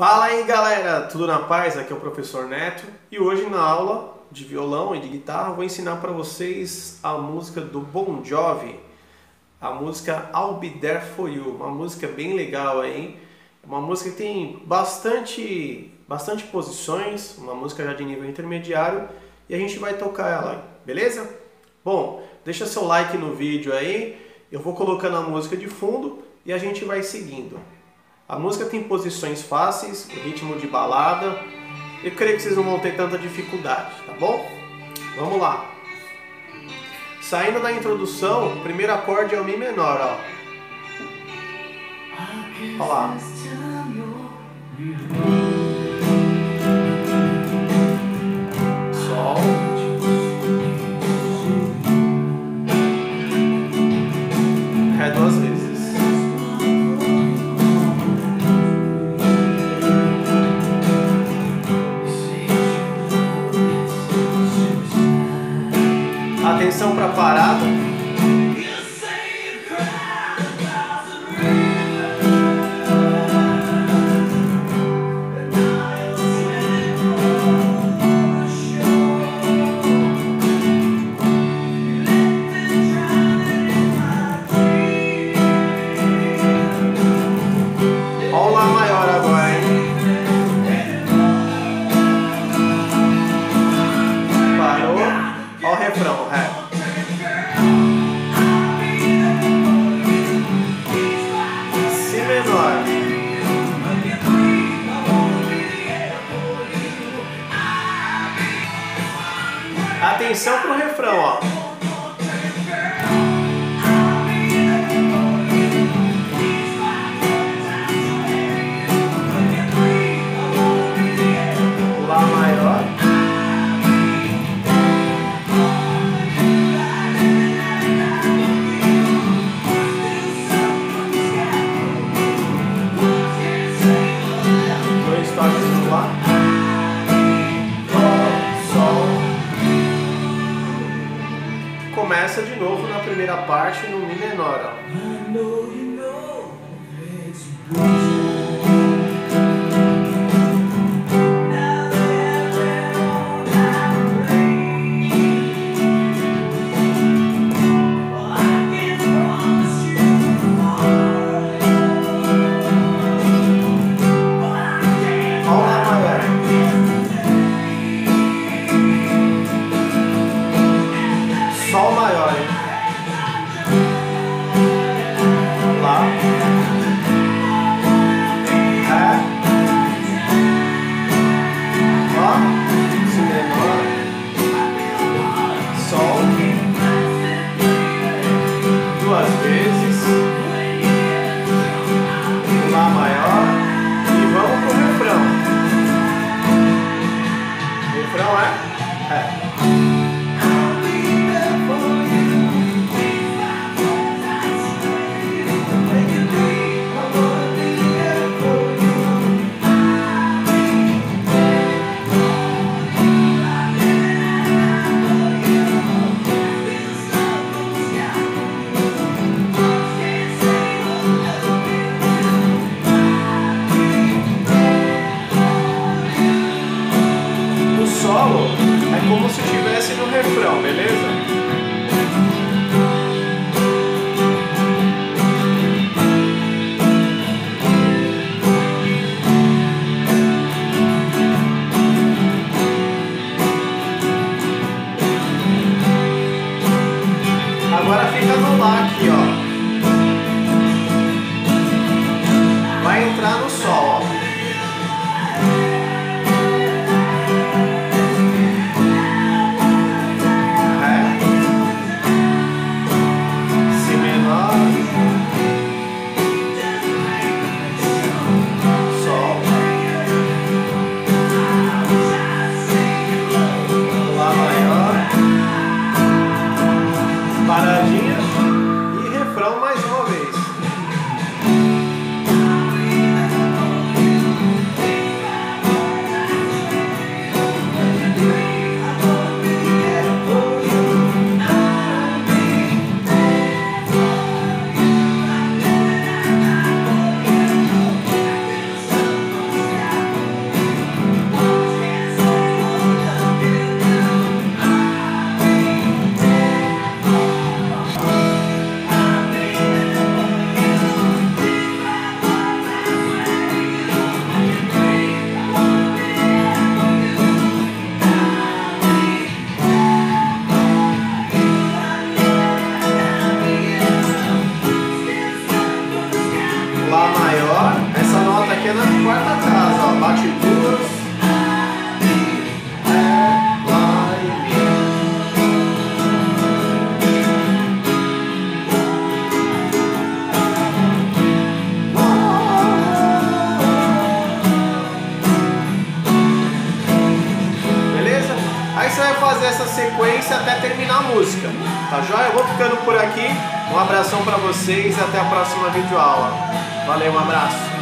Fala aí galera, tudo na paz? Aqui é o professor Neto e hoje na aula de violão e de guitarra eu vou ensinar para vocês a música do Bon Jovi, a música I'll Be There For You, uma música bem legal aí, uma música que tem bastante posições, uma música já de nível intermediário e a gente vai tocar ela, beleza? Bom, deixa seu like no vídeo aí, eu vou colocando a música de fundo e a gente vai seguindo. A música tem posições fáceis, ritmo de balada. Eu creio que vocês não vão ter tanta dificuldade, tá bom? Vamos lá. Saindo da introdução, o primeiro acorde é o Mi menor, ó. Olha lá. Sol. Ré duas vezes. Atenção para a parada. Olha o Lá maior agora, hein? Parou. Olha o refrão, Ré. Si menor. Atenção pro refrão, ó. Lá maior. Dois toques no Lá. Dó, Sol. Começa de novo na primeira parte no Mi menor, ó. Sol maior, hein? sequência até terminar a música. Tá joia? Eu vou ficando por aqui. Um abração para vocês e até a próxima videoaula. Valeu, um abraço.